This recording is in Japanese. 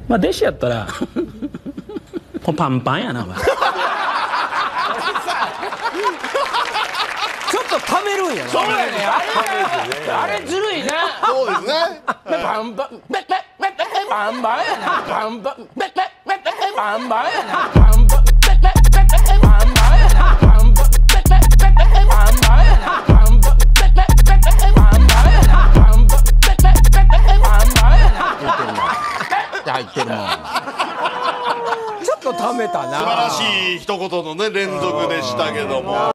まあ弟子やったらパンパンやなお前。 ちょっとためるんやな。 そうやね。あれずるいな。 そうですね。 パンパンパンパンやな。パンパンパンパンやな。パンパンパンパンやな。パンパンパンパンパンやな。パンパンパンパンパンパンやな。パンパンパンパンパンパンやな。パンパンパンパンパンパンやな。パンパンパンパンパンパンやな。パンパンパンパンパンパンやな。パンパンパンパンパンパンやな。パンパンパンパンパンパンやな。パンパンパンパンパンパンやな。パンパンパンパンパンパンやな。パンパンパンパンパンパンやな。パンパンパンパンパンパンやな。パンパンパンパンパンパンやな。パンパンパンパンパンパンやな。パンパンパンパンパンパンやな。パンパンパンパンパンパンやな。パンパンパンパンパンパンやな. 入ってるもん。ちょっとためたな。 素晴らしい一言のね連続でしたけども。